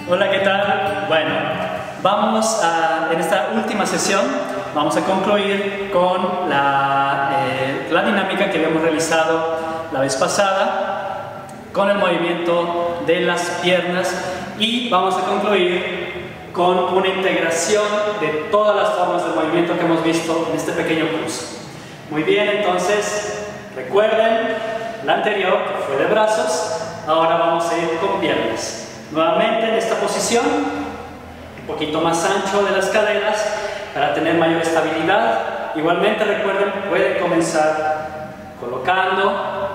Hola, ¿qué tal? Bueno, en esta última sesión vamos a concluir con la dinámica que habíamos realizado la vez pasada con el movimiento de las piernas y vamos a concluir con una integración de todas las formas de movimiento que hemos visto en este pequeño curso. Muy bien, entonces recuerden la anterior que fue de brazos, ahora vamos a ir con piernas. Nuevamente en esta posición, un poquito más ancho de las caderas para tener mayor estabilidad. Igualmente recuerden, pueden comenzar colocando,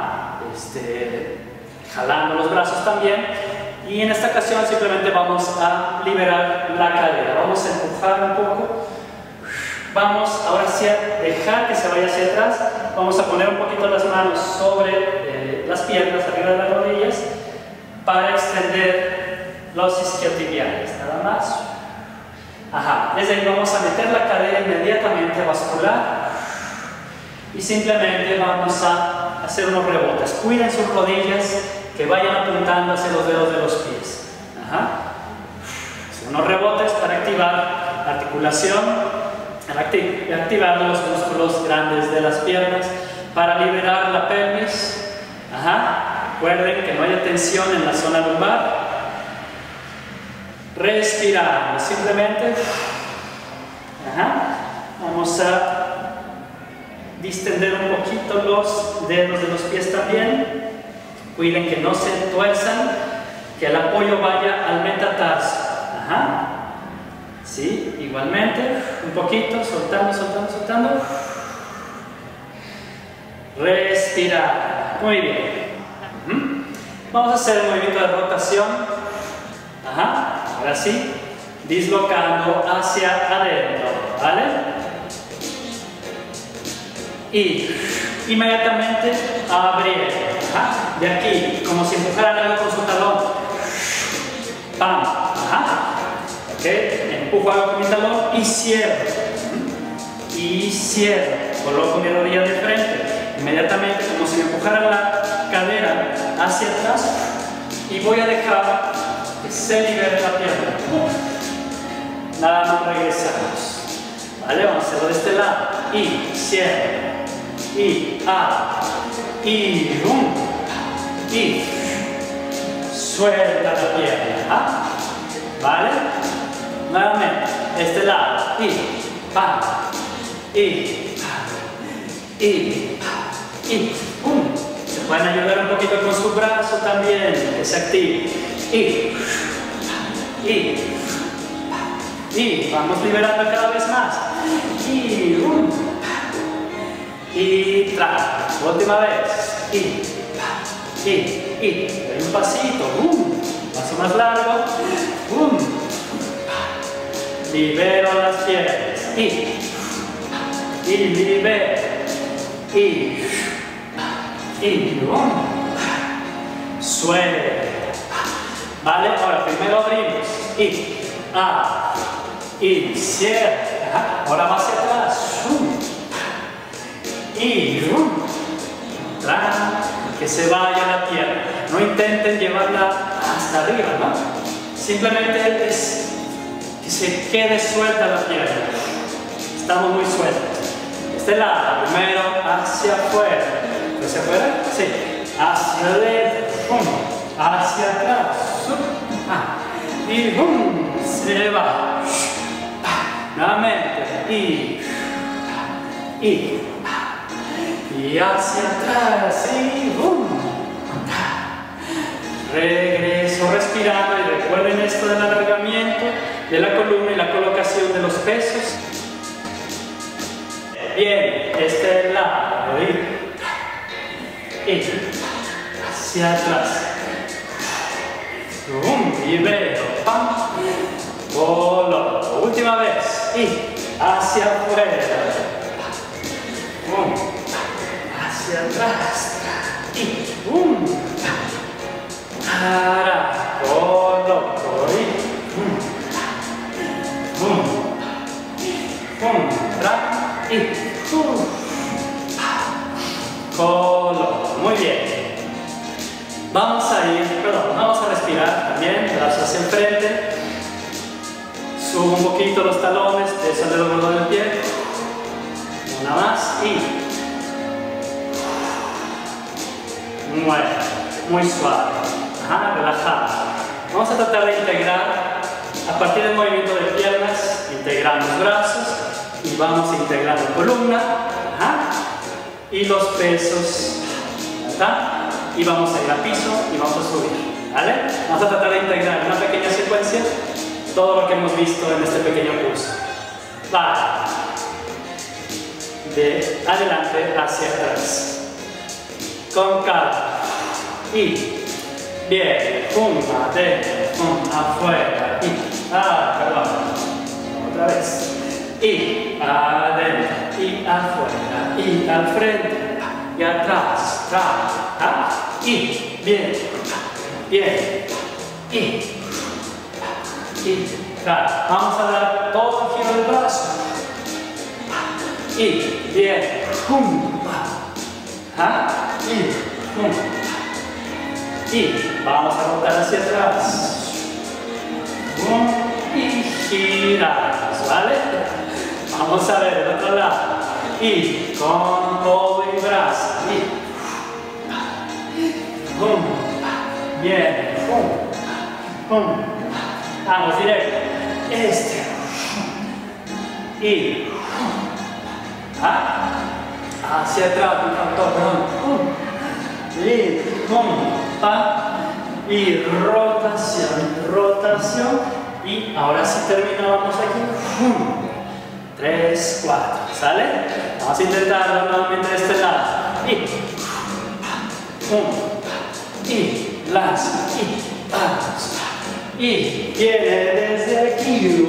jalando los brazos también. Y en esta ocasión simplemente vamos a liberar la cadera, vamos a empujar un poco. Vamos ahora sí a dejar que se vaya hacia atrás. Vamos a poner un poquito las manos sobre las piernas, arriba de las rodillas, para extender los isquiotibiales, nada más. Desde ahí vamos a meter la cadera inmediatamente a bascular y simplemente vamos a hacer unos rebotes. Cuiden sus rodillas, que vayan apuntando hacia los dedos de los pies. Hacer unos rebotes para activar la articulación, activar los músculos grandes de las piernas, para liberar la pelvis. Recuerden que no haya tensión en la zona lumbar. Respirando, simplemente vamos a distender un poquito los dedos de los pies también. Cuiden que no se tuerzan, que el apoyo vaya al metatarso. Sí, igualmente, un poquito, soltando, soltando, soltando. Respirar. Muy bien. Vamos a hacer el movimiento de rotación. Ahora sí, dislocando hacia adentro, ¿vale? Y inmediatamente abrir. De aquí, como si empujaran algo con su talón. ¡Pam! ¿Ok? Empujo algo con mi talón y cierro. Y cierro. Coloco mi rodilla de frente. Inmediatamente, como si me empujaran la cadera hacia atrás. Y voy a dejar que se libere la pierna. Nada más regresamos. ¿Vale? Vamos a hacerlo de este lado. Y cierro. Y y y suelta la pierna. ¿Vale? Nuevamente, este lado. Se pueden ayudar un poquito con su brazo también, que se active. Y vamos liberando cada vez más. Y tras. Última vez. Doy un pasito. Paso más largo. Libero las piernas. Y libero. Suelta. Vale, ahora primero abrimos. Y cierra. Ahora va hacia atrás. Que se vaya la pierna. No intenten llevarla hasta arriba, ¿no? Simplemente es que se quede suelta la pierna. Estamos muy sueltos. Este lado, primero hacia afuera. ¿Hacia afuera? Sí. Hacia adentro. Hacia atrás. Y se va. Nuevamente. Y hacia atrás, regreso respirando y recuerden esto del alargamiento de la columna y la colocación de los pesos. Bien, este lado, y hacia atrás, libero, coloco, última vez, y hacia afuera. Hacia atrás y para coloco y coloco. Muy bien. Vamos a respirar también, brazos hacia enfrente. Subo un poquito los talones, beso el dedo gordo del pie. Una más y muy suave. Ajá, relajado. Vamos a tratar de integrar, a partir del movimiento de piernas, integramos brazos y vamos integrando columna. Ajá, y los pesos. ¿Verdad? Y vamos a ir al piso y vamos a subir. ¿Vale? Vamos a tratar de integrar en una pequeña secuencia todo lo que hemos visto en este pequeño curso. Vale. De adelante hacia atrás. Con calma. Y bien, adentro, afuera. Y perdón. Otra vez. Y adentro, y afuera, y al frente, y atrás, y bien, y vamos a dar todo el giro del brazo. Y bien, y vamos a rotar hacia atrás. Y giramos, ¿vale? Vamos a ver el otro lado. Y con todo y brazo. Bien. Vamos directo. Y hacia atrás, me faltó, perdón. Y rotación. Y ahora sí terminamos aquí. 3, 4. ¿Sale? Vamos a intentarlo nuevamente de este lado. Y lanza. Y viene desde aquí.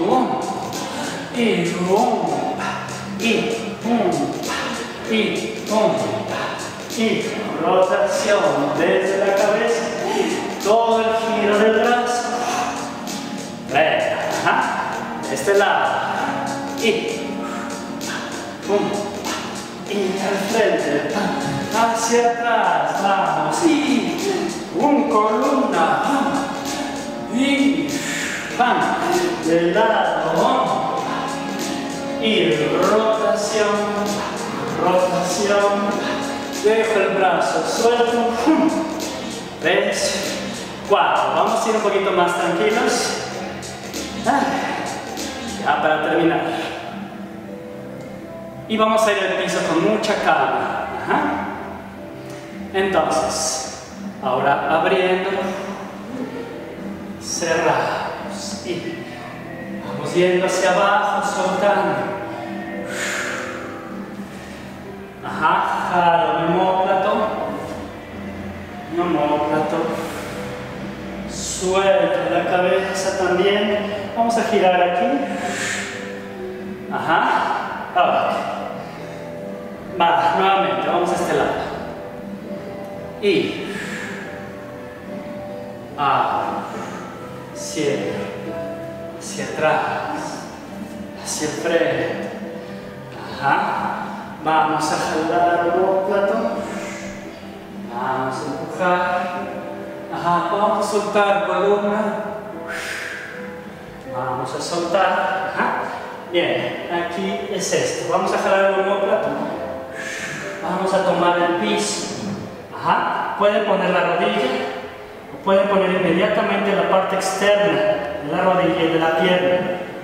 Y rotación desde la cabeza. Todo el giro del brazo. De este lado. Y al frente, hacia atrás, vamos, y columna, y de lado, y rotación, dejo el brazo suelto, 3, 4, vamos a ir un poquito más tranquilos, ya para terminar. Y vamos a ir al piso con mucha calma. Entonces, ahora abriendo, cerramos y vamos yendo hacia abajo, soltando. Jalo mi omóplato. Suelto la cabeza también. Vamos a girar aquí. Ahora. Nuevamente, vamos a este lado. Y hacia atrás, hacia el frente. Vamos a jalar el omóplato. Vamos a empujar. Vamos a soltar columna. Vamos a soltar. Bien, aquí es esto. Vamos a jalar el omóplato. Vamos a tomar el piso. Pueden poner la rodilla o pueden poner inmediatamente la parte externa de la rodilla y de la pierna.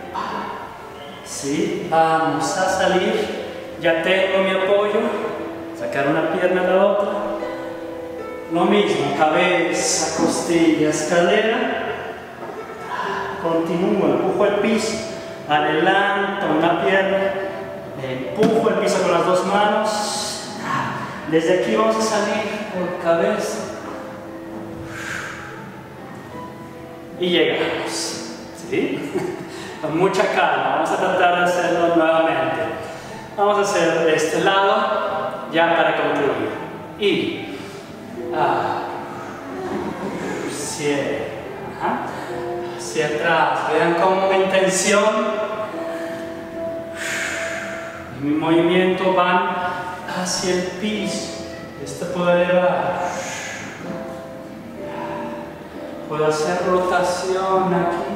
Sí, vamos a salir. Ya tengo mi apoyo. Sacar una pierna a la otra. Lo mismo, cabeza, costillas, cadera. Continúo, empujo el piso. Adelanto una pierna. Empujo el piso con las dos manos. Desde aquí vamos a salir por cabeza. Y llegamos. ¿Sí? Con mucha calma. Vamos a tratar de hacerlo nuevamente. Vamos a hacer de este lado ya para concluir. Y hacia atrás. Vean cómo mi intención y mi movimiento van hacia el piso. Esto puede elevar. Puedo hacer rotación aquí.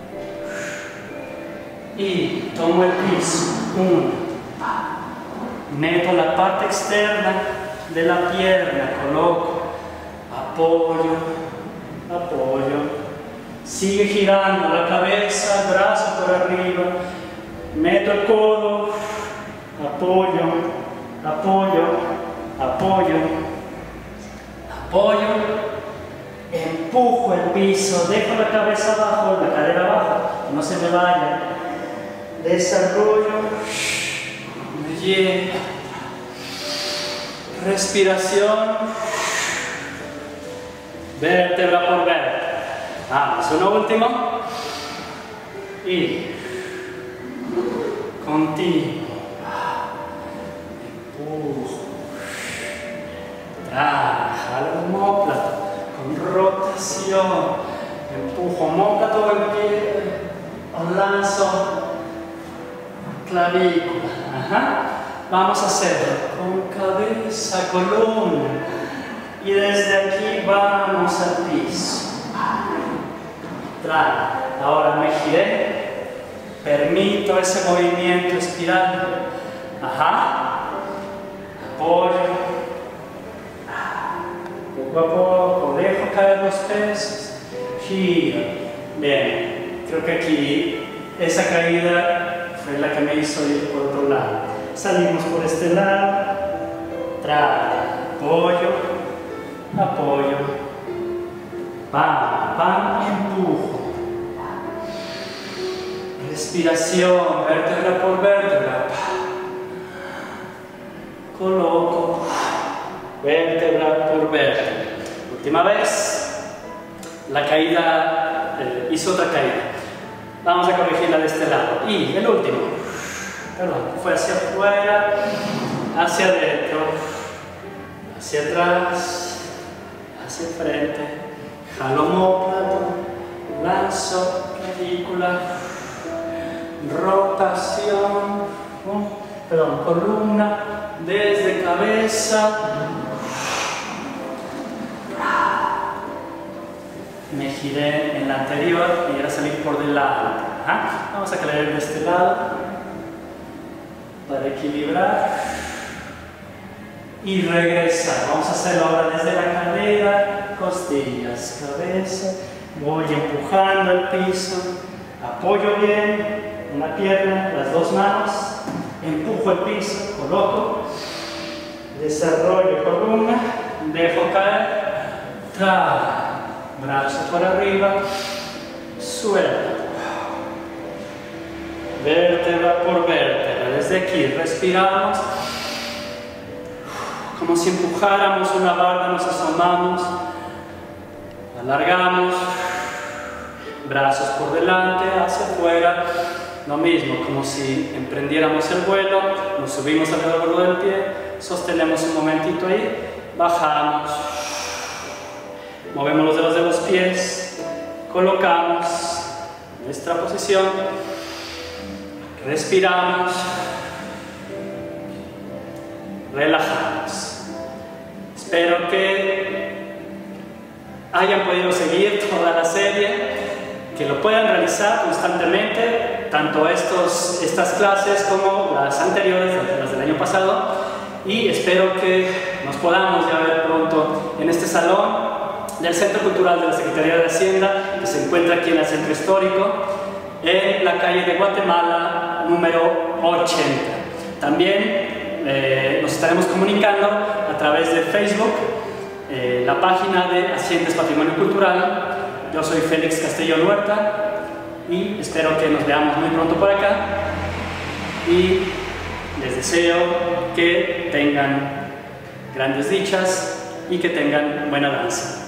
Y tomo el piso. 1. Meto la parte externa de la pierna. Coloco. Apoyo. Apoyo. Sigue girando la cabeza, el brazo por arriba. Meto el codo. Apoyo. Apoyo. Apoyo. Apoyo. Empujo el piso. Dejo la cabeza abajo, la cadera abajo. Que no se me vaya. Desarrollo. Me lleno. Respiración. Vértebra por vértebra. Vamos, uno último. Y continuo. Empujo. Jalo el omóplato con rotación. Empujo omóplato el pie. Lanzo clavícula. Ajá. Vamos a hacerlo con cabeza, columna. Y desde aquí vamos al piso. Ahora me giré, permito ese movimiento espiral. Ajá. Apoyo. Poco a poco, dejo caer los pesos. Giro. Bien, creo que aquí esa caída fue la que me hizo ir por otro lado. Salimos por este lado. Apoyo. Apoyo. Pam, pam, empujo. Respiración, vértebra por vértebra. Coloco. Vértebra por vértebra. Última vez. La caída, hizo otra caída. Vamos a corregirla de este lado. Y el último. Perdón, fue hacia afuera, hacia adentro, hacia atrás, hacia frente. Jalo omóplato, lanzo clavícula, rotación, columna, desde cabeza. Me giré en la anterior y era salir por delante. Vamos a caer de este lado para equilibrar y regresar. Vamos a hacerlo ahora desde la cadera, costillas, cabeza. Voy empujando el piso, apoyo bien una pierna, las dos manos, empujo el piso, coloco, desarrollo columna, dejo caer, brazo por arriba, suelto, vértebra por vértebra. Desde aquí respiramos como si empujáramos una barra, nos asomamos, alargamos, brazos por delante, hacia afuera, lo mismo, como si emprendiéramos el vuelo, nos subimos alrededor del pie, sostenemos un momentito ahí, bajamos, movemos los dedos de los pies, colocamos nuestra posición, respiramos, relajamos. Espero que hayan podido seguir toda la serie, que lo puedan realizar constantemente, tanto estas clases como las anteriores, las del año pasado, y espero que nos podamos ya ver pronto en este salón del Centro Cultural de la Secretaría de Hacienda, que se encuentra aquí en el Centro Histórico, en la calle de Guatemala, número 80. También nos estaremos comunicando a través de Facebook, la página de Haciendas Patrimonio Cultural. Yo soy Félix Castellón Huerta y espero que nos veamos muy pronto por acá, y les deseo que tengan grandes dichas y que tengan buena danza.